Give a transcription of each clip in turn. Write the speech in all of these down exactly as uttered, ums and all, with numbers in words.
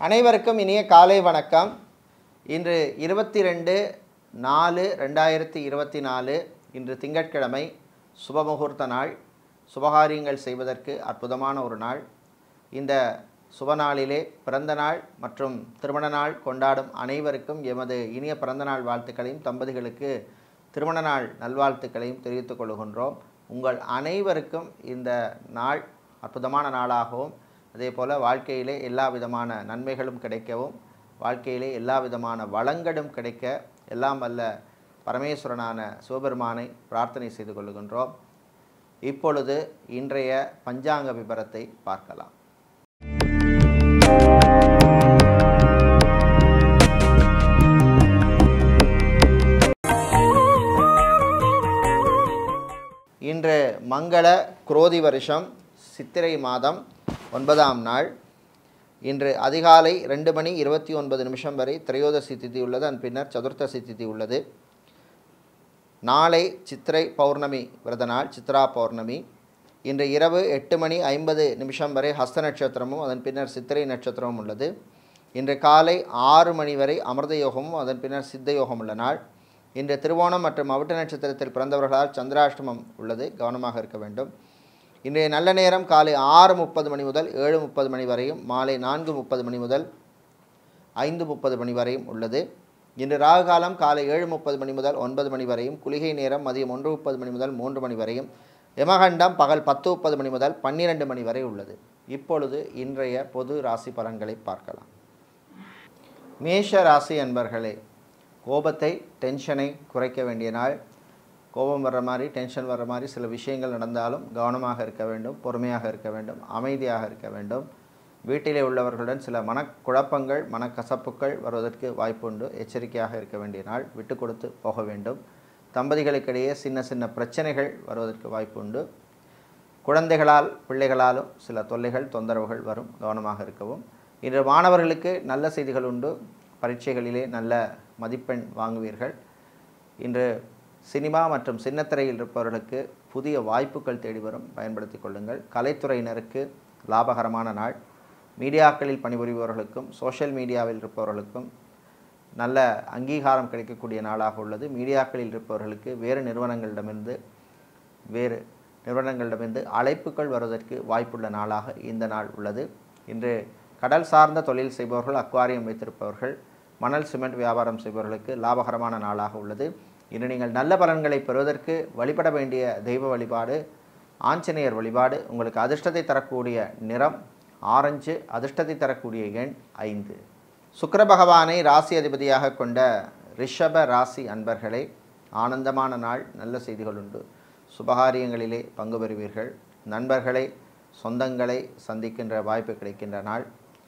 அனைவருக்கும் இனிய காலை வணக்கம். இன்று இருபத்தி ரெண்டு நாலு ரெண்டாயிரத்தி இருபத்தி நாலு இன்று திங்கட்கிழமை, சுபமுகூர்த்த நாள். சுபகாரியங்கள் செய்வதற்கு அற்புதமான ஒரு நாள். இந்த சுபநாளிலே பிறந்த நாள் மற்றும் திருமண நாள் கொண்டாடும் அனைவருக்கும் எமது இனிய பிறந்தநாள் வாழ்த்துக்களையும், தம்பதிகளுக்கு திருமண நாள் நல்வாழ்த்துக்களையும் தெரிவித்துக் கொள்கின்றோம். உங்கள் அனைவருக்கும் இந்த நாள் அற்புதமான நாளாகவும், அதே போல் வாழ்க்கையிலே எல்லா விதமான நன்மைகளும் கிடைக்கவும், வாழ்க்கையிலே எல்லா விதமான வளங்களும் கிடைக்க எல்லாம் வல்ல பரமேஸ்வரனான சிவபெருமானை பிரார்த்தனை செய்து கொள்கின்றோம். இப்பொழுது இன்றைய பஞ்சாங்க விபரத்தை பார்க்கலாம். இன்று மங்கள குரோதி வருஷம் சித்திரை மாதம் ஒன்பதாம் நாள். இன்று அதிகாலை ரெண்டு மணி இருபத்தி ஒன்பது நிமிஷம் வரை திரையோதசி திதி உள்ளது. அதன் பின்னர் சதுர்த்தசி திதி உள்ளது. நாளை சித்திரை பௌர்ணமி விரத நாள், சித்ரா பௌர்ணமி. இன்று இரவு எட்டு மணி ஐம்பது நிமிஷம் வரை ஹஸ்த நட்சத்திரமும் அதன் பின்னர் சித்திரை நட்சத்திரமும் உள்ளது. இன்று காலை ஆறு மணி வரை அமிர்த யோகமும் அதன் பின்னர் சித்த யோகம் உள்ள நாள். இன்று திருவோணம் மற்றும் அவிட்ட நட்சத்திரத்தில் பிறந்தவர்களால் சந்திராஷ்டமம் உள்ளது, கவனமாக இருக்க வேண்டும். இன்றைய நல்ல நேரம் காலை ஆறு முப்பது மணி முதல் ஏழு முப்பது மணி வரையும், மாலை நான்கு முப்பது மணி முதல் ஐந்து முப்பது மணி வரையும் உள்ளது. இன்று ராகு காலம் காலை ஏழு முப்பது மணி முதல் ஒன்பது மணி வரையும், குளிகை நேரம் மதியம் ஒன்று முப்பது மணி முதல் மூன்று மணி வரையும், யமகண்டம் பகல் பத்து முப்பது மணி முதல் பன்னிரெண்டு மணி வரை உள்ளது. இப்பொழுது இன்றைய பொது ராசி பலன்களை பார்க்கலாம். மேஷ ராசி அன்பர்களே, கோபத்தை டென்ஷனை குறைக்க வேண்டிய நாள். கோபம் வர்ற மாதிரி, டென்ஷன் வர்ற மாதிரி சில விஷயங்கள் நடந்தாலும் கவனமாக இருக்க வேண்டும், பொறுமையாக இருக்க வேண்டும், அமைதியாக இருக்க வேண்டும். வீட்டிலே உள்ளவர்களுடன் சில மனக்குழப்பங்கள், மனக்கசப்புகள் வருவதற்கு வாய்ப்புண்டு. எச்சரிக்கையாக இருக்க வேண்டிய நாள். விட்டு கொடுத்து போக வேண்டும். தம்பதிகளுக்கிடையே சின்ன சின்ன பிரச்சனைகள் வருவதற்கு வாய்ப்புண்டு. குழந்தைகளால் பிள்ளைகளாலும் சில தொல்லைகள், தொந்தரவுகள் வரும், கவனமாக இருக்கவும். இன்று மாணவர்களுக்கு நல்ல செய்திகள் உண்டு. பரீட்சைகளிலே நல்ல மதிப்பெண் வாங்குவீர்கள். இன்று சினிமா மற்றும் சின்னத்திரையில் இருப்பவர்களுக்கு புதிய வாய்ப்புகள் தேடி வரும், பயன்படுத்தி கொள்ளுங்கள். கலைத்துறையினருக்கு லாபகரமான நாள். மீடியாக்களில் பணிபுரிபவர்களுக்கும் சோஷியல் மீடியாவில் இருப்பவர்களுக்கும் நல்ல அங்கீகாரம் கிடைக்கக்கூடிய நாளாக உள்ளது. மீடியாக்களில் இருப்பவர்களுக்கு வேறு நிறுவனங்களிடமிருந்து வேறு நிறுவனங்களிடமிருந்து அழைப்புகள் வருவதற்கு வாய்ப்புள்ள நாளாக இந்த நாள் உள்ளது. இன்று கடல் சார்ந்த தொழில் செய்பவர்கள், அக்வாரியம் வைத்திருப்பவர்கள், மணல் சிமெண்ட் வியாபாரம் செய்பவர்களுக்கு லாபகரமான நாளாக உள்ளது. இன்று நீங்கள் நல்ல பலன்களை பெறுவதற்கு வழிபட வேண்டிய தெய்வ வழிபாடு ஆஞ்சநேயர் வழிபாடு. உங்களுக்கு அதிர்ஷ்டத்தை தரக்கூடிய நிறம் ஆரஞ்சு, அதிர்ஷ்டத்தை தரக்கூடிய எண் ஐந்து. சுக்கிர பகவானை ராசி அதிபதியாக கொண்ட ரிஷப ராசி அன்பர்களே, ஆனந்தமான நாள். நல்ல செய்திகள் உண்டு. சுபகாரியங்களிலே பங்கு பெறுவீர்கள். நண்பர்களை, சொந்தங்களை சந்திக்கின்ற வாய்ப்பு கிடைக்கின்ற நாள்.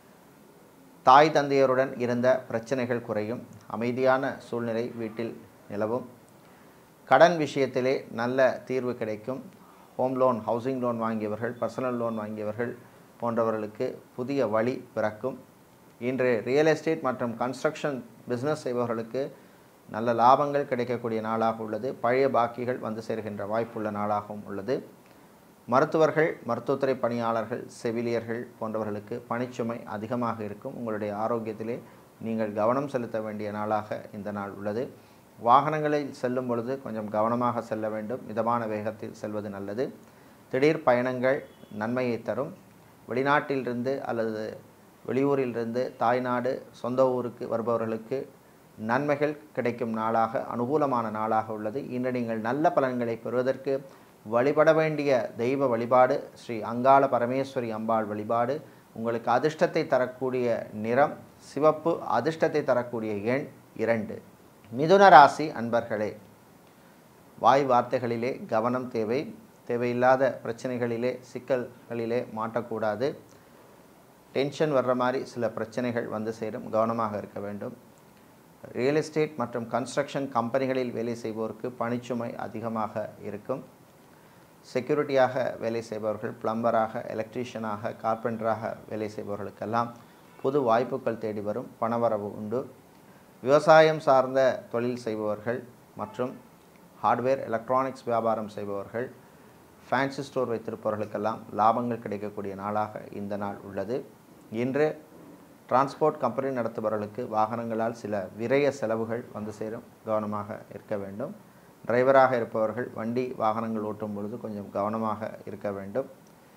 தாய் தந்தையருடன் இருந்த பிரச்சனைகள் குறையும். அமைதியான சூழ்நிலை வீட்டில் நிலவும். கடன் விஷயத்திலே நல்ல தீர்வு கிடைக்கும். ஹோம் லோன், ஹவுசிங் லோன் வாங்கியவர்கள், பர்சனல் லோன் வாங்கியவர்கள் போன்றவர்களுக்கு புதிய வழி பிறக்கும். இன்று ரியல் எஸ்டேட் மற்றும் கன்ஸ்ட்ரக்ஷன் பிஸ்னஸ் செய்பவர்களுக்கு நல்ல லாபங்கள் கிடைக்கக்கூடிய நாளாக உள்ளது. பழைய பாக்கிகள் வந்து சேர்கின்ற வாய்ப்புள்ள நாளாகவும் உள்ளது. மருத்துவர்கள், மருத்துவத்துறை பணியாளர்கள், செவிலியர்கள் போன்றவர்களுக்கு பணிச்சுமை அதிகமாக இருக்கும். உங்களுடைய ஆரோக்கியத்திலே நீங்கள் கவனம் செலுத்த வேண்டிய நாளாக இந்த நாள் உள்ளது. வாகனங்களில் செல்லும் பொழுது கொஞ்சம் கவனமாக செல்ல வேண்டும். மிதமான வேகத்தில் செல்வது நல்லது. திடீர் பயணங்கள் நன்மையை தரும். வெளிநாட்டிலிருந்து அல்லது வெளியூரிலிருந்து தாய்நாடு, சொந்த ஊருக்கு வருபவர்களுக்கு நன்மைகள் கிடைக்கும் நாளாக, அனுகூலமான நாளாக உள்ளது. இன்று நீங்கள் நல்ல பலன்களை பெறுவதற்கு வழிபட வேண்டிய தெய்வ வழிபாடு ஸ்ரீ அங்காள பரமேஸ்வரி அம்பாள் வழிபாடு. உங்களுக்கு அதிர்ஷ்டத்தை தரக்கூடிய நிறம் சிவப்பு, அதிர்ஷ்டத்தை தரக்கூடிய எண் இரண்டு. மிதுன ராசி அன்பர்களே, வாய் வார்த்தைகளிலே கவனம் தேவை. தேவையில்லாத பிரச்சனைகளிலே, சிக்கல்களிலே மாட்டக்கூடாது. டென்ஷன் வர்ற மாதிரி சில பிரச்சனைகள் வந்து சேரும், கவனமாக இருக்க வேண்டும். ரியல் எஸ்டேட் மற்றும் கன்ஸ்ட்ரக்ஷன் கம்பெனிகளில் வேலை செய்வோருக்கு பணிச்சுமை அதிகமாக இருக்கும். செக்யூரிட்டியாக வேலை செய்பவர்கள், பிளம்பராக, எலக்ட்ரீஷியனாக, கார்பெண்டராக வேலை செய்பவர்களுக்கெல்லாம் புது வாய்ப்புகள் தேடி வரும், பணவரவு உண்டு. விவசாயம் சார்ந்த தொழில் செய்பவர்கள் மற்றும் ஹார்ட்வேர், எலக்ட்ரானிக்ஸ் வியாபாரம் செய்பவர்கள், ஃபேன்சி ஸ்டோர் வைத்திருப்பவர்களுக்கெல்லாம் லாபங்கள் கிடைக்கக்கூடிய நாளாக இந்த நாள் உள்ளது. இன்று டிரான்ஸ்போர்ட் கம்பெனி நடத்துபவர்களுக்கு வாகனங்களால் சில விரய செலவுகள் வந்து சேரும், கவனமாக இருக்க வேண்டும். டிரைவராக இருப்பவர்கள் வண்டி வாகனங்கள் ஓட்டும் பொழுது கொஞ்சம் கவனமாக இருக்க வேண்டும்.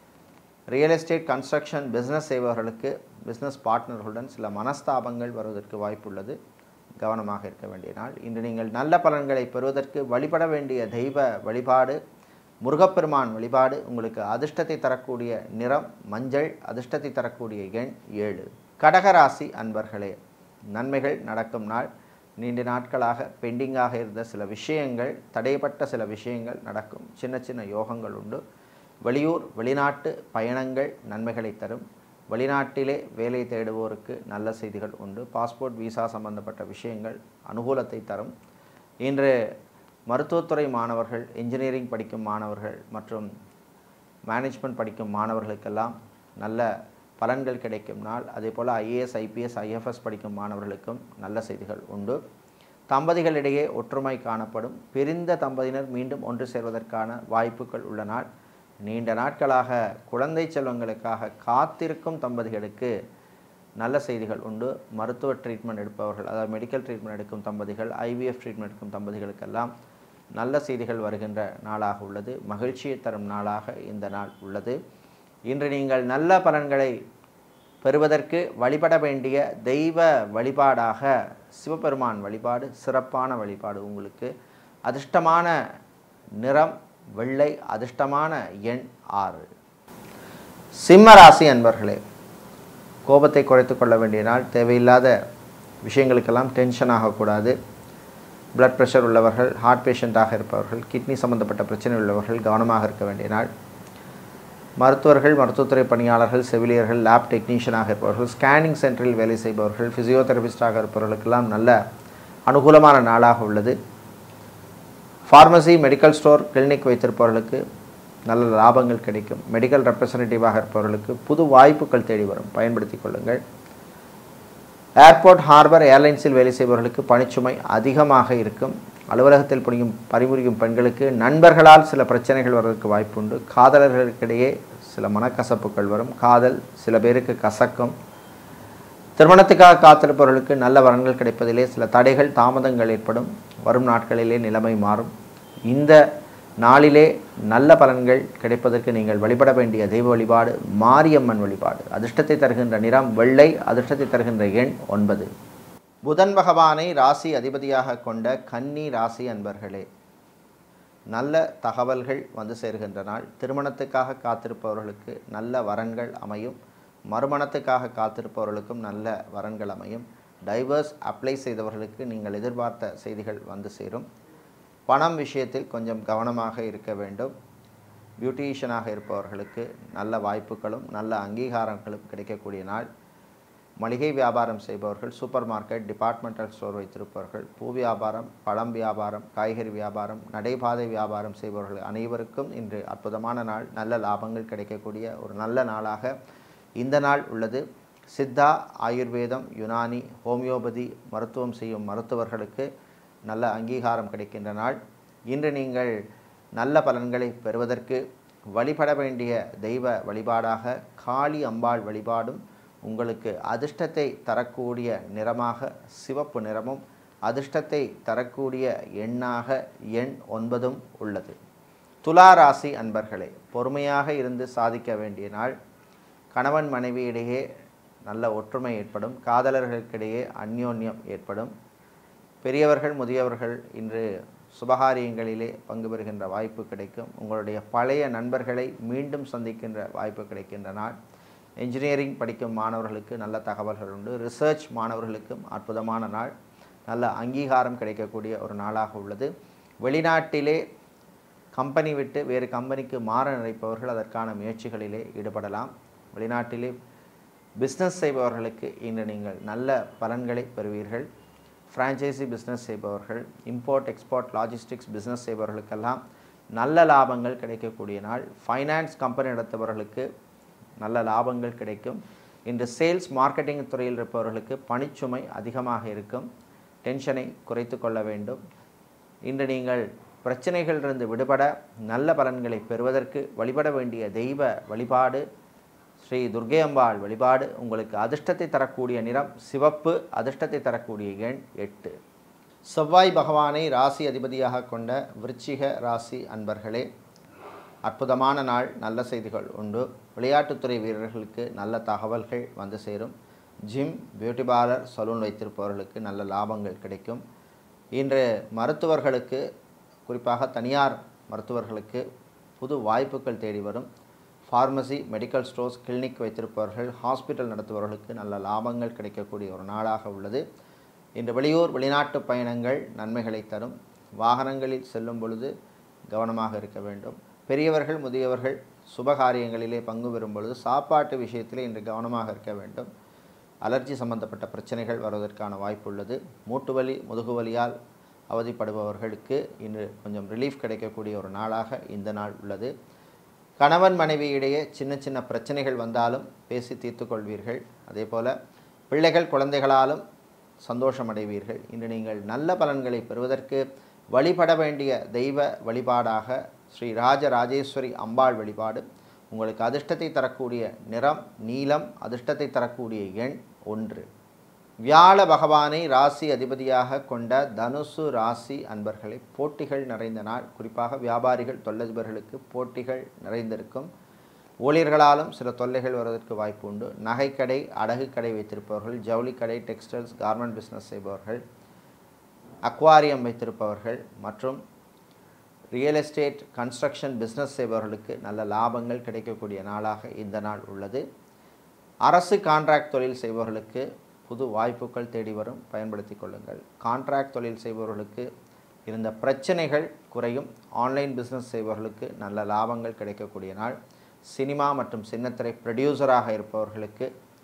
ரியல் எஸ்டேட், கன்ஸ்ட்ரக்ஷன், பிஸ்னஸ் செய்பவர்களுக்கு பிஸ்னஸ் பார்ட்னர்களுடன் சில மனஸ்தாபங்கள் வருவதற்கு வாய்ப்புள்ளது, கவனமாக இருக்க வேண்டிய நாள். இன்று நீங்கள் நல்ல பலன்களை பெறுவதற்கு வழிபட வேண்டிய தெய்வ வழிபாடு முருகப்பெருமான் வழிபாடு. உங்களுக்கு அதிர்ஷ்டத்தை தரக்கூடிய நிறம் மஞ்சள், அதிர்ஷ்டத்தை தரக்கூடிய எண் ஏழு. கடகராசி அன்பர்களே, நன்மைகள் நடக்கும் நாள். நீண்ட நாட்களாக பெண்டிங்காக இருந்த சில விஷயங்கள், தடைப்பட்ட சில விஷயங்கள் நடக்கும். சின்ன சின்ன யோகங்கள் உண்டு. வெளியூர் வெளிநாட்டு பயணங்கள் நன்மைகளை தரும். வெளிநாட்டிலே வேலை தேடுவோருக்கு நல்ல செய்திகள் உண்டு. பாஸ்போர்ட் விசா சம்பந்தப்பட்ட விஷயங்கள் அனுகூலத்தை தரும். இன்று மருத்துவத்துறை மாணவர்கள், இன்ஜினியரிங் படிக்கும் மாணவர்கள் மற்றும் மேனேஜ்மெண்ட் படிக்கும் மாணவர்களுக்கெல்லாம் நல்ல பலன்கள் கிடைக்கும் நாள். அதே போல் ஐஏஎஸ், ஐபிஎஸ், ஐஎஃப்எஸ் படிக்கும் மாணவர்களுக்கும் நல்ல செய்திகள் உண்டு. தம்பதிகளிடையே ஒற்றுமை காணப்படும். பிரிந்த தம்பதியினர் மீண்டும் ஒன்று சேர்வதற்கான வாய்ப்புகள் உள்ள நாள். நீண்ட நாட்களாக குழந்தை செல்வங்களுக்காக காத்திருக்கும் தம்பதிகளுக்கு நல்ல செய்திகள் உண்டு. மருத்துவ ட்ரீட்மெண்ட் எடுப்பவர்கள், அதாவது மெடிக்கல் ட்ரீட்மெண்ட் எடுக்கும் தம்பதிகள், ஐவிஎஃப் ட்ரீட்மெண்ட் எடுக்கும் தம்பதிகளுக்கெல்லாம் நல்ல செய்திகள் வருகின்ற நாளாக உள்ளது. மகிழ்ச்சியை தரும் நாளாக இந்த நாள் உள்ளது. இன்று நீங்கள் நல்ல பலன்களை பெறுவதற்கு வழிபட வேண்டிய தெய்வ வழிபாடாக சிவபெருமான் வழிபாடு சிறப்பான வழிபாடு. உங்களுக்கு அதிர்ஷ்டமான நிறம் வெள்ளை, அதிர்ஷ்டமான எண் ஆறு. சிம்ம ராசி அன்பர்களே, கோபத்தை குறைத்து கொள்ள வேண்டிய நாள். தேவையில்லாத விஷயங்களுக்கெல்லாம் டென்ஷன் ஆகக்கூடாது. பிளட் ப்ரெஷர் உள்ளவர்கள், ஹார்ட் பேஷண்ட்டாக இருப்பவர்கள், கிட்னி சம்பந்தப்பட்ட பிரச்சனை உள்ளவர்கள் கவனமாக இருக்க வேண்டிய நாள். மருத்துவர்கள், மருத்துவத்துறை பணியாளர்கள், செவிலியர்கள், லேப் டெக்னீஷியனாக இருப்பவர்கள், ஸ்கேனிங் சென்டரில் வேலை செய்பவர்கள், ஃபிசியோதெரபிஸ்டாக இருப்பவர்களுக்கெல்லாம் நல்ல அனுகூலமான நாளாக உள்ளது. ஃபார்மசி, மெடிக்கல் ஸ்டோர், கிளினிக் வைத்திருப்பவர்களுக்கு நல்ல லாபங்கள் கிடைக்கும். மெடிக்கல் ரெப்ரசன்டேட்டிவாக இருப்பவர்களுக்கு புது வாய்ப்புகள் தேடி வரும், பயன்படுத்தி கொள்ளுங்கள். ஏர்போர்ட், ஹார்பர், ஏர்லைன்ஸில் வேலை செய்பவர்களுக்கு பணிச்சுமை அதிகமாக இருக்கும். அலுவலகத்தில் பணியும் பணிபுரியும் பெண்களுக்கு நண்பர்களால் சில பிரச்சனைகள் வருவதற்கு வாய்ப்புண்டு. காதலர்களுக்கிடையே சில மனக்கசப்புகள் வரும். காதல் சில பேருக்கு கசக்கும். திருமணத்துக்காக காத்திருப்பவர்களுக்கு நல்ல வரன்கள் கிடைப்பதிலே சில தடைகள், தாமதங்கள் ஏற்படும். வரும் நாட்களிலே நிலைமை மாறும். இந்த நாளிலே நல்ல பலன்கள் கிடைப்பதற்கு நீங்கள் வழிபட வேண்டிய தெய்வ வழிபாடு மாரியம்மன் வழிபாடு. அதிர்ஷ்டத்தை தருகின்ற நிறம் வெள்ளை, அதிர்ஷ்டத்தை தருகின்ற எண் ஒன்பது. புதன் பகவானை ராசி அதிபதியாக கொண்ட கன்னி ராசி அன்பர்களே, நல்ல தகவல்கள் வந்து சேர்கின்ற நாள். திருமணத்துக்காக காத்திருப்பவர்களுக்கு நல்ல வரன்கள் அமையும். மறுமணத்துக்காக காத்திருப்பவர்களுக்கும் நல்ல வரன்கள் அமையும். டைவர்ஸ் அப்ளை செய்தவர்களுக்கு நீங்கள் எதிர்பார்த்த செய்திகள் வந்து சேரும். பணம் விஷயத்தில் கொஞ்சம் கவனமாக இருக்க வேண்டும். பியூட்டிஷியனாக இருப்பவர்களுக்கு நல்ல வாய்ப்புகளும் நல்ல அங்கீகாரங்களும் கிடைக்கக்கூடிய நாள். மளிகை வியாபாரம் செய்பவர்கள், சூப்பர் மார்க்கெட், டிபார்ட்மெண்டல் ஸ்டோர் வைத்திருப்பவர்கள், பூ வியாபாரம், பழம் வியாபாரம், காய்கறி வியாபாரம், நடைபாதை வியாபாரம் செய்பவர்கள் அனைவருக்கும் இன்று அற்புதமான நாள். நல்ல லாபங்கள் கிடைக்கக்கூடிய ஒரு நல்ல நாளாக இந்த நாள் உள்ளது. சித்தா, ஆயுர்வேதம், யுனானி, ஹோமியோபதி மருத்துவம் செய்யும் மருத்துவர்களுக்கு நல்ல அங்கீகாரம் கிடைக்கின்ற நாள். இன்று நீங்கள் நல்ல பலன்களை பெறுவதற்கு வழிபட வேண்டிய தெய்வ வழிபாடாக காளி அம்பாள் வழிபாடும் உங்களுக்கு அதிர்ஷ்டத்தை தரக்கூடிய நிறமாக சிவப்பு நிறமும், அதிர்ஷ்டத்தை தரக்கூடிய எண்ணாக எண் ஒன்பதும் உள்ளது. துலா ராசி அன்பர்களே, பொறுமையாக இருந்து சாதிக்க வேண்டிய நாள். கணவன் மனைவியிடையே நல்ல ஒற்றுமை ஏற்படும். காதலர்களுக்கிடையே அந்யோன்யம் ஏற்படும். பெரியவர்கள், முதியவர்கள் இன்று சுபகாரியங்களிலே பங்கு பெறுகின்ற வாய்ப்பு கிடைக்கும். உங்களுடைய பழைய நண்பர்களை மீண்டும் சந்திக்கின்ற வாய்ப்பு கிடைக்கின்ற நாள். இன்ஜினியரிங் படிக்கும் மாணவர்களுக்கு நல்ல தகவல்கள் உண்டு. ரிசர்ச் மாணவர்களுக்கும் அற்புதமான நாள். நல்ல அங்கீகாரம் கிடைக்கக்கூடிய ஒரு நாளாக உள்ளது. வெளிநாட்டிலே கம்பெனி விட்டு வேறு கம்பெனிக்கு மாற நினைப்பவர்கள் அதற்கான முயற்சிகளிலே ஈடுபடலாம். வெளிநாட்டிலே பிஸ்னஸ் செய்பவர்களுக்கு இன்று நீங்கள் நல்ல பலன்களை பெறுவீர்கள். ஃப்ரான்ச்சைசி பிஸ்னஸ் செய்பவர்கள், இம்போர்ட் எக்ஸ்போர்ட் லாஜிஸ்டிக்ஸ் பிஸ்னஸ் செய்பவர்களுக்கெல்லாம் நல்ல லாபங்கள் கிடைக்கக்கூடிய நாள். ஃபைனான்ஸ் கம்பெனி நடத்துபவர்களுக்கு நல்ல லாபங்கள் கிடைக்கும். இன்று சேல்ஸ் மார்க்கெட்டிங் துறையில் இருப்பவர்களுக்கு பணிச்சுமை அதிகமாக இருக்கும். டென்ஷனை குறைத்து கொள்ள வேண்டும். இன்று நீங்கள் பிரச்சனைகளிலிருந்து விடுபட நல்ல பலன்களை பெறுவதற்கு வழிபட வேண்டிய தெய்வ வழிபாடு ஸ்ரீ துர்க்கை அம்பாள் வழிபாடு. உங்களுக்கு அதிர்ஷ்டத்தை தரக்கூடிய நிறம் சிவப்பு, அதிர்ஷ்டத்தை தரக்கூடிய எண் எட்டு. செவ்வாய் பகவானை ராசி அதிபதியாக கொண்ட விருச்சிக ராசி அன்பர்களே, அற்புதமான நாள். நல்ல செய்திகள் உண்டு. விளையாட்டுத்துறை வீரர்களுக்கு நல்ல தகவல்கள் வந்து சேரும். ஜிம், பியூட்டி பார்லர், சலூன் வைத்திருப்பவர்களுக்கு நல்ல லாபங்கள் கிடைக்கும். இன்று மருத்துவர்களுக்கு, குறிப்பாக தனியார் மருத்துவர்களுக்கு புது வாய்ப்புகள் தேடி வரும். ஃபார்மசி, மெடிக்கல் ஸ்டோர்ஸ், கிளினிக் வைத்திருப்பவர்கள், ஹாஸ்பிட்டல் நடத்துபவர்களுக்கு நல்ல லாபங்கள் கிடைக்கக்கூடிய ஒரு நாளாக உள்ளது. இன்று வெளியூர் வெளிநாட்டு பயணங்கள் நன்மைகளை தரும். வாகனங்களில் செல்லும் பொழுது கவனமாக இருக்க வேண்டும். பெரியவர்கள், முதியவர்கள் சுபகாரியங்களிலே பங்கு பெறும் பொழுது சாப்பாட்டு விஷயத்திலே இன்று கவனமாக இருக்க வேண்டும். அலர்ஜி சம்பந்தப்பட்ட பிரச்சனைகள் வருவதற்கான வாய்ப்பு உள்ளது. மூட்டு வலி, முதுகு வலியால் அவதிப்படுபவர்களுக்கு இன்று கொஞ்சம் ரிலீஃப் கிடைக்கக்கூடிய ஒரு நாளாக இந்த நாள் உள்ளது. கணவன் மனைவியிடையே சின்ன சின்ன பிரச்சனைகள் வந்தாலும் பேசி தீர்த்து கொள்வீர்கள். அதே போல் பிள்ளைகள் குழந்தைகளாலும் சந்தோஷமடைவீர்கள். இன்று நீங்கள் நல்ல பலன்களை பெறுவதற்கு வழிபட வேண்டிய தெய்வ வழிபாடாக ஸ்ரீ ராஜராஜேஸ்வரி அம்பாள் வழிபாடு. உங்களுக்கு அதிர்ஷ்டத்தை தரக்கூடிய நிறம் நீலம், அதிர்ஷ்டத்தை தரக்கூடிய எண் ஒன்று. வியாழ பகவானை ராசி அதிபதியாக கொண்ட தனுசு ராசி அன்பர்களை, போட்டிகள் நிறைந்த நாள். குறிப்பாக வியாபாரிகள், தொழிலதிபர்களுக்கு போட்டிகள் நிறைந்திருக்கும். ஊழியர்களாலும் சில தொல்லைகள் வருவதற்கு வாய்ப்பு உண்டு. நகைக்கடை, அடகு கடை வைத்திருப்பவர்கள், ஜவுளிக்கடை, டெக்ஸ்டைல்ஸ், கார்மெண்ட் பிஸ்னஸ் செய்பவர்கள், அக்வாரியம் வைத்திருப்பவர்கள் மற்றும் ரியல் எஸ்டேட், கன்ஸ்ட்ரக்ஷன் பிஸ்னஸ் செய்பவர்களுக்கு நல்ல லாபங்கள் கிடைக்கக்கூடிய நாளாக இந்த நாள் உள்ளது. அரசு கான்ட்ராக்ட் தொழில் செய்பவர்களுக்கு புது வாய்ப்புகள் தேடி வரும், பயன்படுத்தி கொள்ளுங்கள். கான்ட்ராக்ட் தொழில் செய்பவர்களுக்கு இருந்த பிரச்சனைகள் குறையும். ஆன்லைன் பிஸ்னஸ் செய்பவர்களுக்கு நல்ல லாபங்கள் கிடைக்கக்கூடிய நாள். சினிமா மற்றும் சின்னத்திரை ப்ரொடியூசராக இருப்பவர்களுக்கு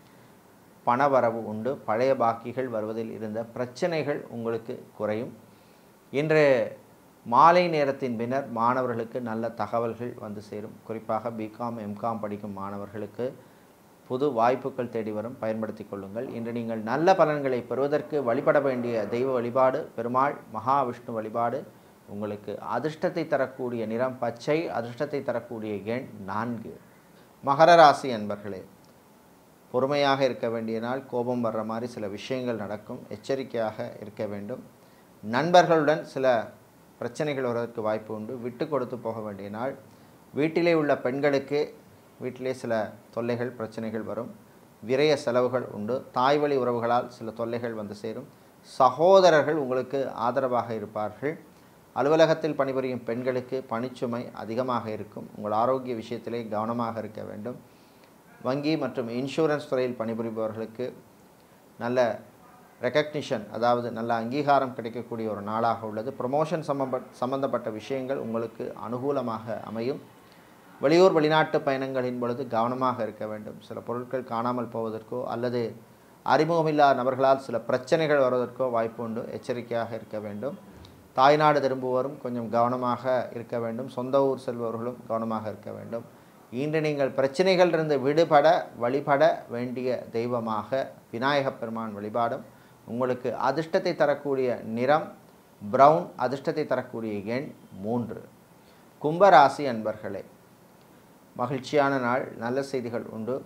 பணவரவு உண்டு. பழைய பாக்கிகள் வருவதில் இருந்த பிரச்சனைகள் உங்களுக்கு குறையும். இன்று மாலை நேரத்தின் பின்னர் மாணவர்களுக்கு நல்ல தகவல்கள் வந்து சேரும். குறிப்பாக பிகாம், எம்காம் படிக்கும் மாணவர்களுக்கு புது வாய்ப்புகள் தேடி வரும், பயன்படுத்தி கொள்ளுங்கள். இன்று நீங்கள் நல்ல பலன்களை பெறுவதற்கு வழிபட வேண்டிய தெய்வ வழிபாடு பெருமாள் மகாவிஷ்ணு வழிபாடு. உங்களுக்கு அதிர்ஷ்டத்தை தரக்கூடிய நிறம் பச்சை, அதிர்ஷ்டத்தை தரக்கூடிய எண் நான்கு. மகர ராசி அன்பர்களே, பொறுமையாக இருக்க வேண்டிய நாள். கோபம் வர்ற மாதிரி சில விஷயங்கள் நடக்கும், எச்சரிக்கையாக இருக்க வேண்டும். நண்பர்களுடன் சில பிரச்சனைகள் வருவதற்கு வாய்ப்பு உண்டு. விட்டு கொடுத்து போக வேண்டிய நாள். வீட்டிலே உள்ள பெண்களுக்கு வீட்டிலே சில தொல்லைகள், பிரச்சனைகள் வரும். விரய செலவுகள் உண்டு. தாய் வழி உறவுகளால் சில தொல்லைகள் வந்து சேரும். சகோதரர்கள் உங்களுக்கு ஆதரவாக இருப்பார்கள். அலுவலகத்தில் பணிபுரியும் பெண்களுக்கு பணிச்சுமை அதிகமாக இருக்கும். உங்கள் ஆரோக்கிய விஷயத்திலே கவனமாக இருக்க வேண்டும். வங்கி மற்றும் இன்சூரன்ஸ் துறையில் பணிபுரிபவர்களுக்கு நல்ல ரெக்கக்னிஷன், அதாவது நல்ல அங்கீகாரம் கிடைக்கக்கூடிய ஒரு நாளாக உள்ளது. ப்ரொமோஷன் சம்பந்த சம்பந்தப்பட்ட விஷயங்கள் உங்களுக்கு அனுகூலமாக அமையும். வெளியூர் வெளிநாட்டு பயணங்களின் பொழுது கவனமாக இருக்க வேண்டும். சில பொருட்கள் காணாமல் போவதற்கோ அல்லது அறிமுகமில்லாத நபர்களால் சில பிரச்சனைகள் வருவதற்கோ வாய்ப்பு உண்டு. எச்சரிக்கையாக இருக்க வேண்டும். தாய்நாடு திரும்புவோரும் கொஞ்சம் கவனமாக இருக்க வேண்டும். சொந்த ஊர் செல்பவர்களும் கவனமாக இருக்க வேண்டும். இன்று நீங்கள் பிரச்சனைகளிலிருந்து விடுபட வழிபட வேண்டிய தெய்வமாக விநாயகப் பெருமான் வழிபாடும். உங்களுக்கு அதிர்ஷ்டத்தை தரக்கூடிய நிறம் பிரவுன், அதிர்ஷ்டத்தை தரக்கூடிய எண் மூன்று. கும்பராசி அன்பர்களே, மகிழ்ச்சியான நாள். நல்ல செய்திகள் உண்டு.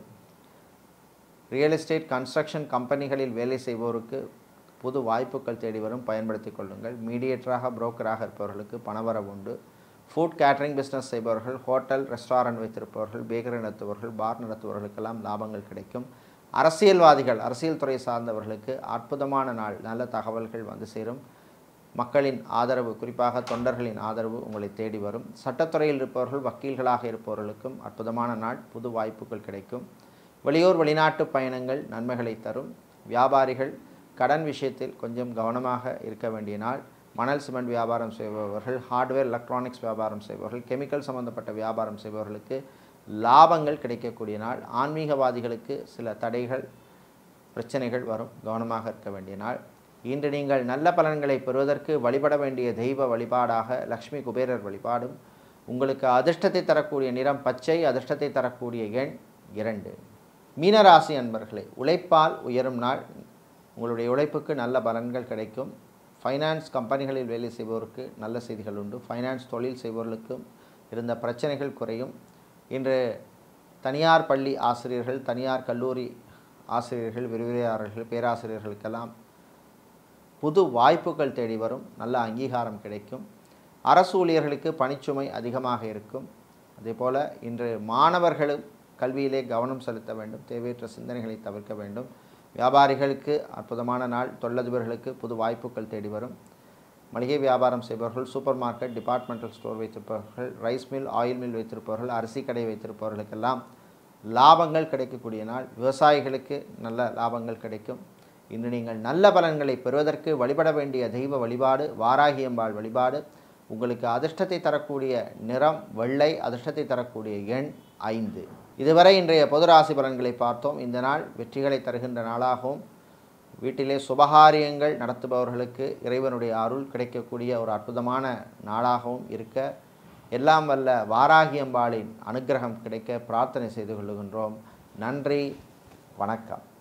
ரியல் எஸ்டேட், கன்ஸ்ட்ரக்ஷன் கம்பெனிகளில் வேலை செய்வோருக்கு புது வாய்ப்புகள் தேடி வரும், பயன்படுத்தி கொள்ளுங்கள். மீடியேட்டராக, புரோக்கராக இருப்பவர்களுக்கு பணவரவு உண்டு. ஃபுட் கேட்டரிங் பிஸ்னஸ் செய்பவர்கள், ஹோட்டல், ரெஸ்டாரண்ட் வைத்திருப்பவர்கள், பேக்கரி நடத்துபவர்கள், பார் நடத்துபவர்களுக்கெல்லாம் லாபங்கள் கிடைக்கும். அரசியல்வாதிகள், அரசியல் துறை சார்ந்தவர்களுக்கு அற்புதமான நாள். நல்ல தகவல்கள் வந்து சேரும். மக்களின் ஆதரவு, குறிப்பாக தொண்டர்களின் ஆதரவு உங்களை தேடி வரும். சட்டத்துறையில் இருப்பவர்கள், வக்கீல்களாக இருப்பவர்களுக்கும் அற்புதமான நாள். புது வாய்ப்புகள் கிடைக்கும். வெளியூர் வெளிநாட்டு பயணங்கள் நன்மைகளை தரும். வியாபாரிகள் கடன் விஷயத்தில் கொஞ்சம் கவனமாக இருக்க வேண்டிய நாள். மணல் சிமெண்ட் வியாபாரம் செய்பவர்கள், ஹார்ட்வேர் எலக்ட்ரானிக்ஸ் வியாபாரம் செய்பவர்கள், கெமிக்கல் சம்பந்தப்பட்ட வியாபாரம் செய்பவர்களுக்கு லாபங்கள் கிடைக்கக்கூடிய நாள். ஆன்மீகவாதிகளுக்கு சில தடைகள், பிரச்சனைகள் வரும், கவனமாக இருக்க வேண்டிய நாள். இன்று நீங்கள் நல்ல பலன்களை பெறுவதற்கு வழிபட வேண்டிய தெய்வ வழிபாடாக லக்ஷ்மி குபேரர் வழிபாடும். உங்களுக்கு அதிர்ஷ்டத்தை தரக்கூடிய நிறம் பச்சை, அதிர்ஷ்டத்தை தரக்கூடிய எண் இரண்டு. மீனராசி அன்பர்களே, உழைப்பால் உயரும் நாள். உங்களுடைய உழைப்புக்கு நல்ல பலன்கள் கிடைக்கும். ஃபைனான்ஸ் கம்பெனிகளில் வேலை செய்பவருக்கு நல்ல செய்திகள் உண்டு. ஃபைனான்ஸ் தொழில் செய்பவர்களுக்கும் இருந்த பிரச்சனைகள் குறையும். இன்று தனியார் பள்ளி ஆசிரியர்கள், தனியார் கல்லூரி ஆசிரியர்கள், விரிவுரையாளர்கள், பேராசிரியர்களுக்கெல்லாம் புது வாய்ப்புகள் தேடி வரும். நல்ல அங்கீகாரம் கிடைக்கும். அரசு ஊழியர்களுக்கு பணிச்சுமை அதிகமாக இருக்கும். அதேபோல் இன்று மாணவர்களும் கல்வியிலே கவனம் செலுத்த வேண்டும். தேவையற்ற சிந்தனைகளை தவிர்க்க வேண்டும். வியாபாரிகளுக்கு அற்புதமான நாள். தொழிலதிபர்களுக்கு புது வாய்ப்புகள் தேடி வரும். மளிகை வியாபாரம் செய்பவர்கள், சூப்பர் மார்க்கெட், டிபார்ட்மெண்டல் ஸ்டோர் வைத்திருப்பவர்கள், ரைஸ் மில், ஆயில் மில் வைத்திருப்பவர்கள், அரிசி கடை வைத்திருப்பவர்களுக்கெல்லாம் லாபங்கள் கிடைக்கக்கூடிய நாள். விவசாயிகளுக்கு நல்ல லாபங்கள் கிடைக்கும். இன்று நீங்கள் நல்ல பலன்களை பெறுவதற்கு வழிபட வேண்டிய தெய்வ வழிபாடு வாராகியம்பாள் வழிபாடு. உங்களுக்கு அதிர்ஷ்டத்தை தரக்கூடிய நிறம் வெள்ளை, அதிர்ஷ்டத்தை தரக்கூடிய எண் ஐந்து. இதுவரை இன்றைய பொது ராசி பலன்களை பார்த்தோம். இந்த நாள் வெற்றிகளை தருகின்ற நாளாகவும், வீட்டிலே சுபகாரியங்கள் நடத்துபவர்களுக்கு இறைவனுடைய அருள் கிடைக்கக்கூடிய ஒரு அற்புதமான நாளாகவும் இருக்க, எல்லாம் வல்ல வாராகியம்பாளின் அனுக்கிரகம் கிடைக்க பிரார்த்தனை செய்து கொள்ளுகின்றோம். நன்றி, வணக்கம்.